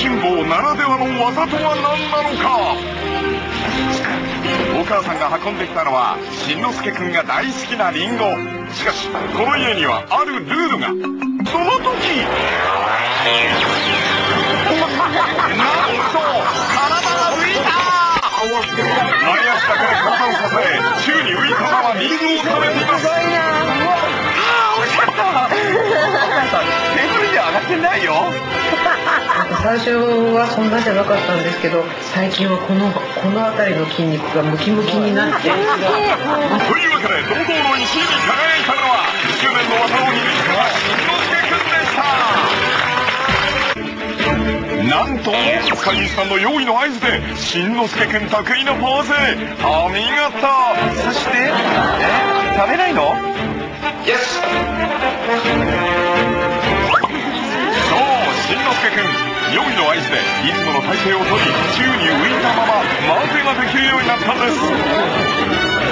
しん坊ならではの技とは何なのか。お母さんが運んできたのはしんのすけくんが大好きなリンゴ。しかしこの家にはあるルールが。その時なんと体が浮いた。前足だけで体を支え宙に浮いたままリンゴを食べています。惜しかった。お母さんテーブルには上がってないよ。 最初はそんなじゃなかったんですけど、最近はこの辺りの筋肉がムキムキになって。というわけで堂々の1位に輝いたのは10年の技を握りつけたしんのすけくんでした。なんと塚西さんの用意の合図でしんのすけくん得意のポーズ。お見事。そして食べないの？イエス。しんのすけくん、用意の合図でいつもの体勢をとり宙に浮いたまま待てができるようになったんです。